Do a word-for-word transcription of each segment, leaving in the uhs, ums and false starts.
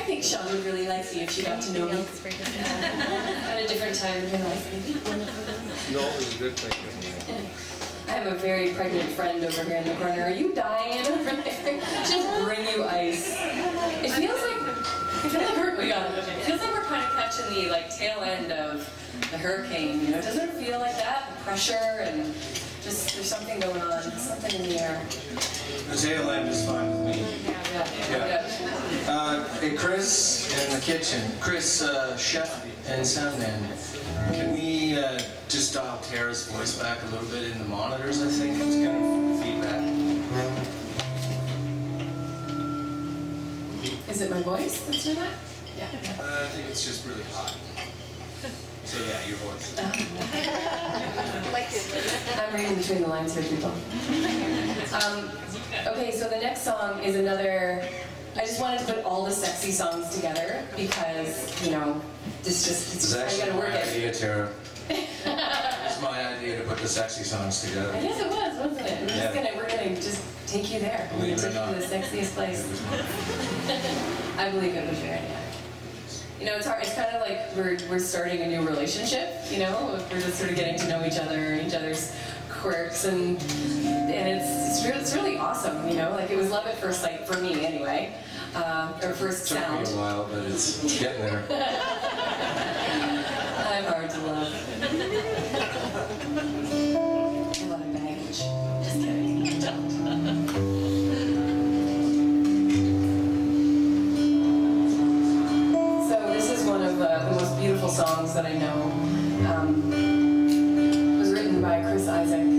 think Sean would really like me if she got to know me at a different time in her life. No, it was a good thing. I have a very pregnant friend over here in the corner. Are you dying over there? Just bring you ice. It feels like, I feel like we're, we got it. It feels like we're kind of catching the like tail end of the hurricane. You know, doesn't it feel like that? The pressure and just there's something going on, something in the air. The tail end is fine with me. Yeah. Yeah. yeah. Uh, hey, Chris in the kitchen. Chris, uh, chef and sound man. Can we uh, just dial Tara's voice back a little bit in the monitors? I think it's getting feedback. Is it my voice that's doing that? Yeah. Uh, I think it's just really hot. So yeah, your voice. I'm reading between the lines here, people. Um, okay, so the next song is another. I just wanted to put all the sexy songs together because, you know, it's just, it's It's just, I actually gotta work my it. idea, Tara. It's my idea to put the sexy songs together. I guess it was, wasn't it? We're just Yeah. gonna, we're gonna just take you there. We're gonna Believe it or take you not. to the sexiest place. I believe it was your idea. You know, it's hard, it's kind of like we're, we're starting a new relationship, you know? We're just sort of getting to know each other and each other's quirks, and and it's, it's, really, it's really awesome, you know? Like, it was love at first sight, for me anyway. Uh, or first Took sound. me a while, but it's getting there. I'm hard to love. A lot of baggage. Just kidding. So this is one of uh, the most beautiful songs that I know. Um, it was written by Chris Isaak.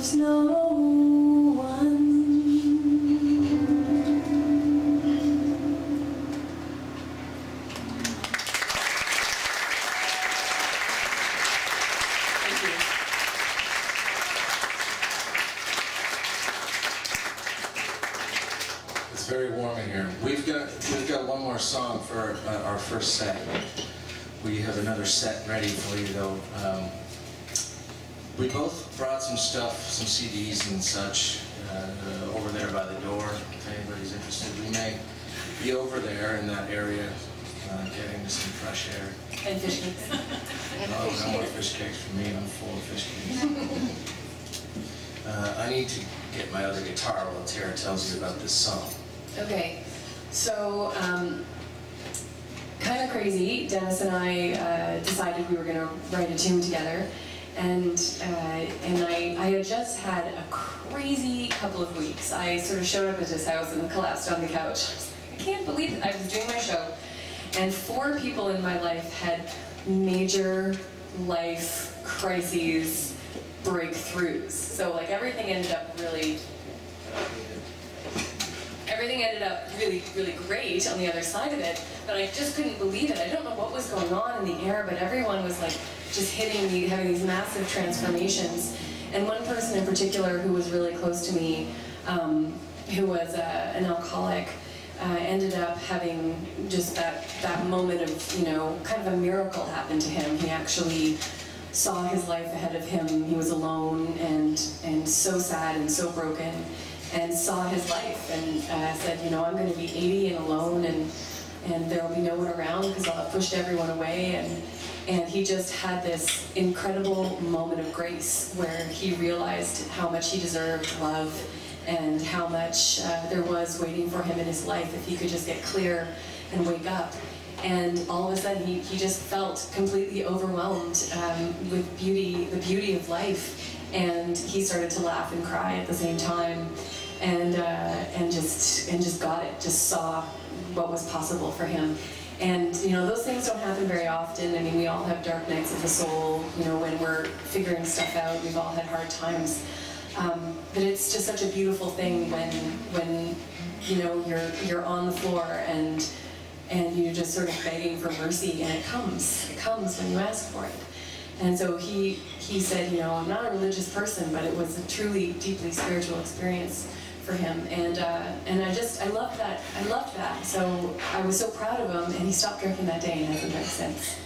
there's no one. Thank you. It's very warm in here. We've got we've got one more song for uh, our first set. We have another set ready for you though. Um, we both brought some stuff, some C Ds and such, uh, over there by the door. If anybody's interested, we may be over there in that area, uh, getting some fresh air. And fish cakes. Oh, no more fish cakes for me. I'm full of fish cakes. Uh, I need to get my other guitar while Tara tells you about this song. Okay, so um, kind of crazy. Dennis and I uh, decided we were going to write a tune together, and uh, and I I had just had a crazy couple of weeks. I sort of showed up at his house and collapsed on the couch. I can't believe it. I was doing my show, and four people in my life had major life crises, breakthroughs. So like everything ended up really. Everything ended up really, really great on the other side of it, but I just couldn't believe it. I don't know what was going on in the air, but everyone was like just hitting me, having these massive transformations. And one person in particular who was really close to me, um, who was uh, an alcoholic, uh, ended up having just that, that moment of, you know, kind of a miracle happen to him. He actually saw his life ahead of him. He was alone and, and so sad and so broken, and saw his life and uh, said, you know, I'm going to be eighty and alone, and and there will be no one around because I'll have pushed everyone away. And and he just had this incredible moment of grace where he realized how much he deserved love and how much uh, there was waiting for him in his life if he could just get clear and wake up. And all of a sudden, he, he just felt completely overwhelmed um, with beauty, the beauty of life. And he started to laugh and cry at the same time. And, uh, and, just, and just got it, just saw what was possible for him. And, you know, those things don't happen very often. I mean, we all have dark nights of the soul, you know, when we're figuring stuff out. We've all had hard times. Um, but it's just such a beautiful thing when, when you know, you're, you're on the floor and, and you're just sort of begging for mercy, and it comes. It comes when you ask for it. And so he, he said, you know, I'm not a religious person, but it was a truly, deeply spiritual experience for him, and uh, and I just I loved that I loved that. So I was so proud of him, and he stopped drinking that day and hasn't drank since.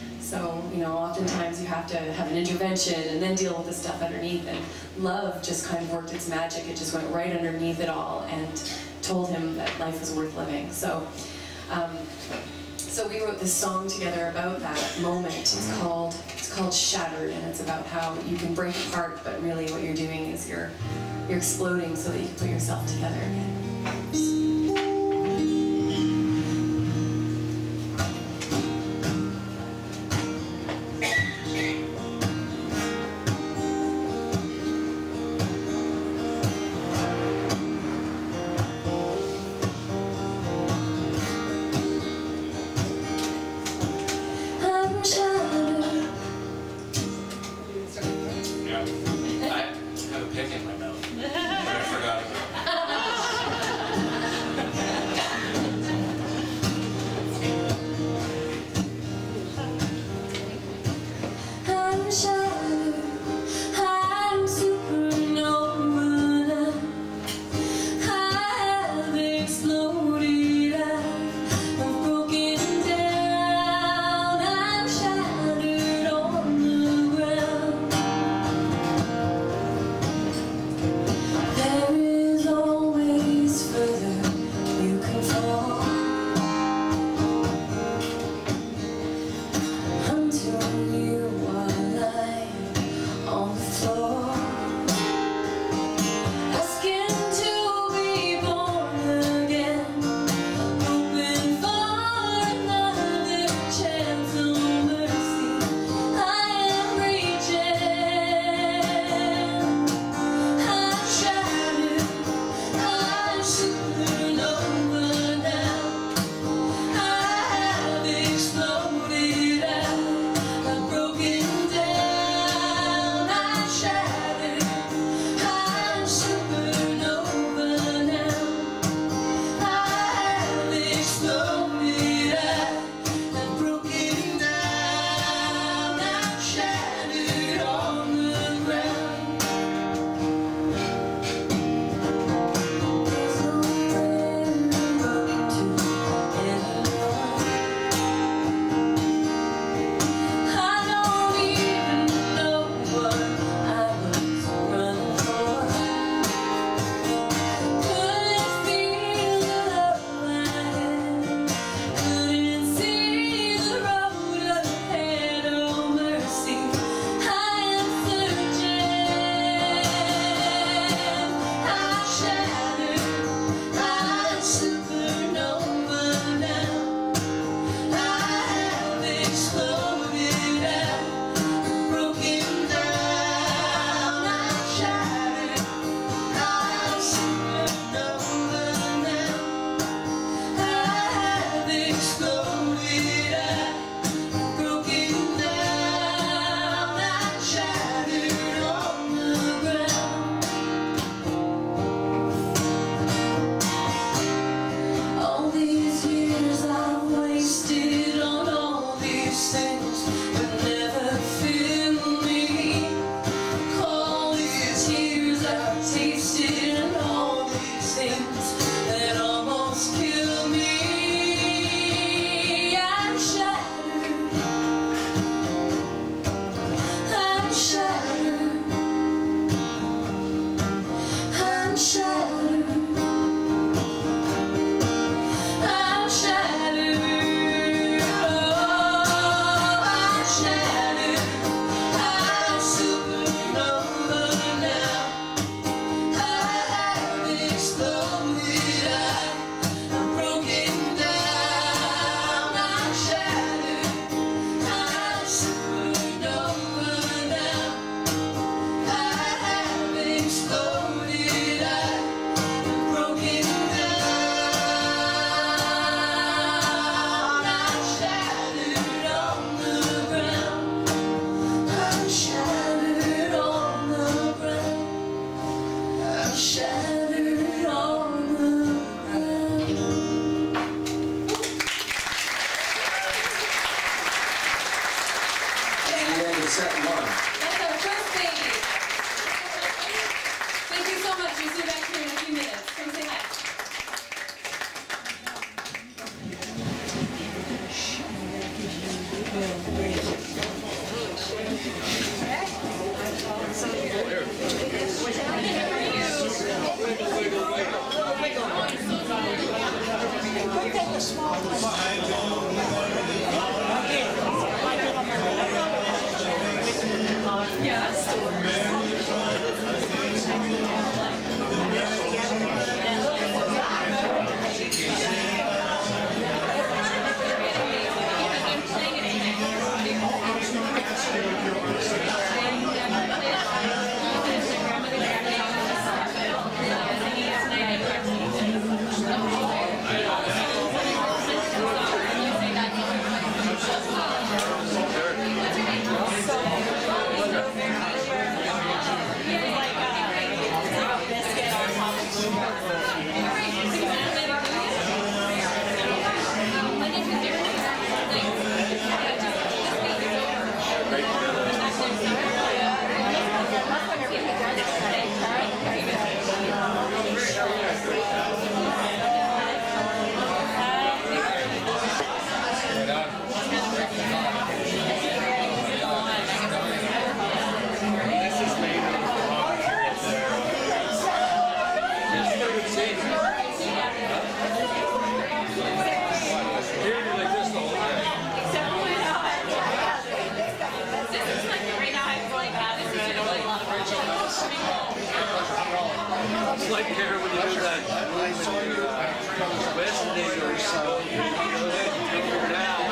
So you know, oftentimes you have to have an intervention and then deal with the stuff underneath. And love just kind of worked its magic. It just went right underneath it all and told him that life was worth living. So. Um, So we wrote this song together about that moment. It's called it's called Shattered, and it's about how you can break apart, but really what you're doing is you're you're exploding so that you can put yourself together again. Share. It's like here when you do that Wednesday or so, you go ahead and figure it out.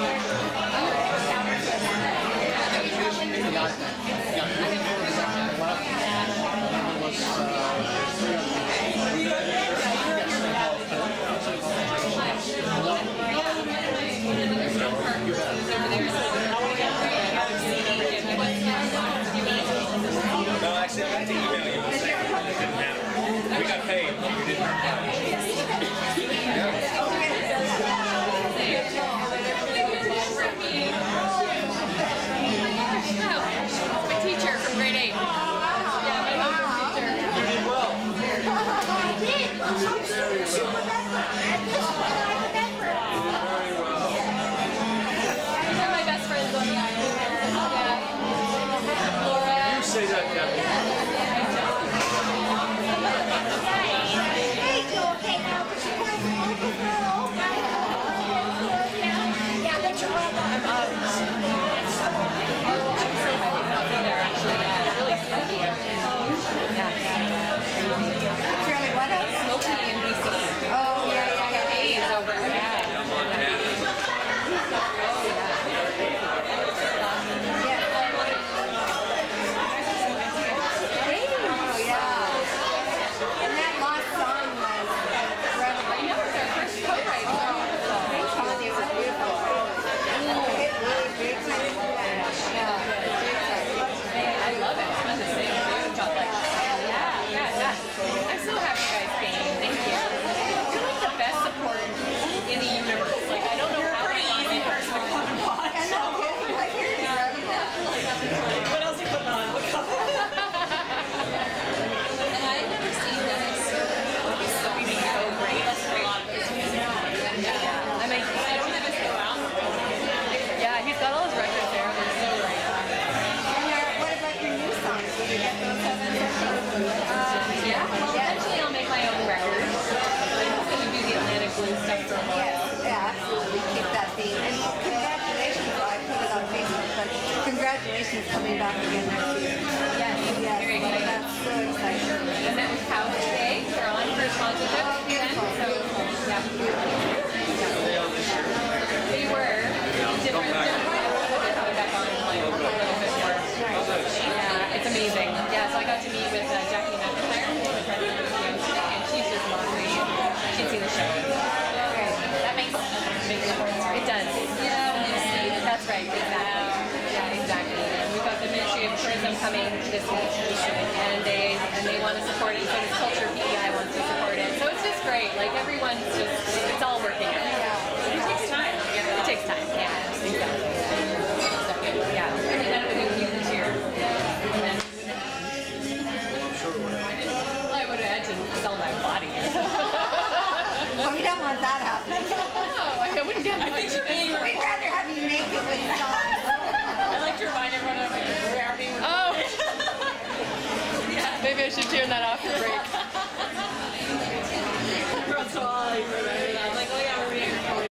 No, actually, I think email you was saying it didn't happen. We got paid, but we didn't My teacher from grade eight. Yeah, my home teacher. You did well. Very well. These are my best friends on the island. Yeah. Laura. You say that, Kevin. Congratulations coming back again next year. Yes, yes. very exciting. That's so exciting. I met with Cow today. They're on for sponsorship. Oh, beautiful. So, yeah. They were different. different they're coming back on like a little bit more. Yeah, it's amazing. Yeah, so I got to meet with uh, Jackie McIntyre, the president of the M C, and she's just lovely. She'd see the show. That makes a big difference. It does. Yeah, when you see it. That's right. Exactly. Yeah, exactly. And we've got the Ministry of Tourism coming this week, and they and they want to support it. So does Culture P E I wants to support it. So it's just great. Like everyone's just, it's all working out. Yeah. It takes time. Yeah. It takes time. Yeah. Exactly. So, yeah. And then it would be huge here. And then, well, I would have had to sell my body. Well, we don't want that happening. No, I wouldn't get. I think you're being. We'd rather have you naked with songs. I like to remind everyone of my career. Oh. Yeah. Maybe I should turn that off for break.